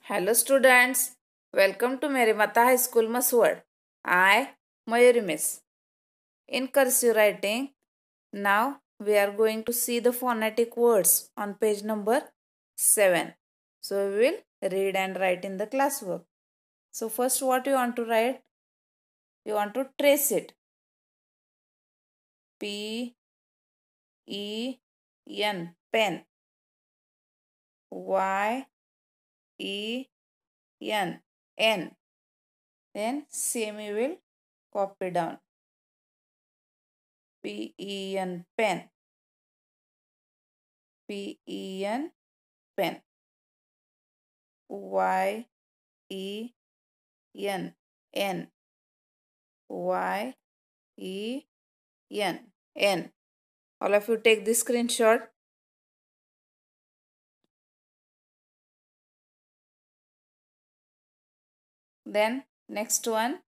Hello students, welcome to Merimata High School Mhaswad. I, Mayuri Miss. In cursive writing, now we are going to see the phonetic words on page number 7. So we will read and write in the classwork. So first what you want to write? You want to trace it. P E N, pen. Y E N, N. Then same you will copy down. Pen, pen. Pen, pen. Yen, N. Yen, N. All of you take this screenshot. Then next one,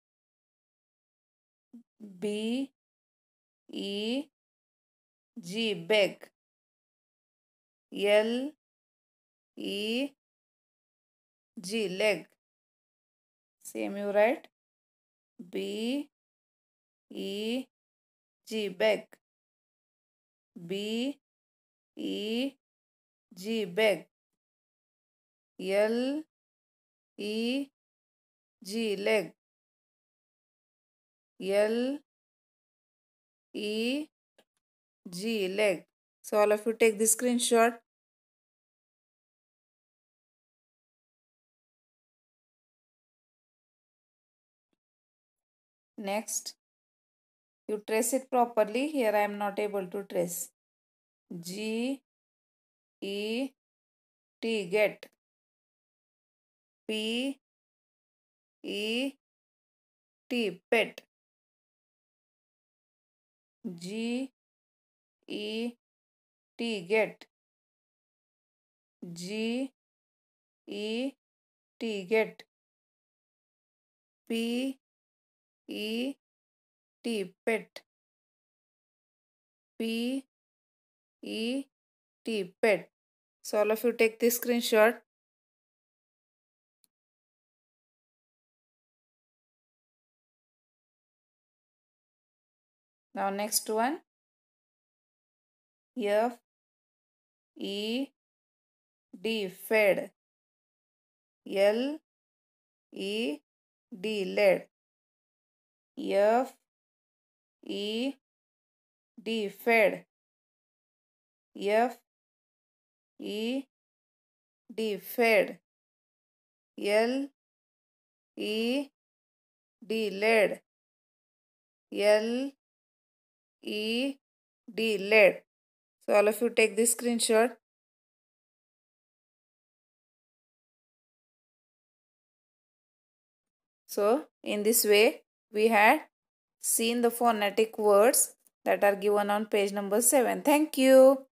B E G, beg. L E G, leg. Same you write. B E G, beg. B E G, beg. L E G, leg. L E G, leg. So all of you take this screenshot. Next, you trace it properly. Here I am not able to trace. G E T, get. P E T, pet. G E T, get. G E T, get. P E T, pet. P E T, pet. So all of you take this screenshot. Now next one, F E D, fed. L E D, led. F E D, fed. F E D, fed. L E D, led. L E D, led. So all of you take this screenshot. So in this way we had seen the phonetic words that are given on page number 7. Thank you.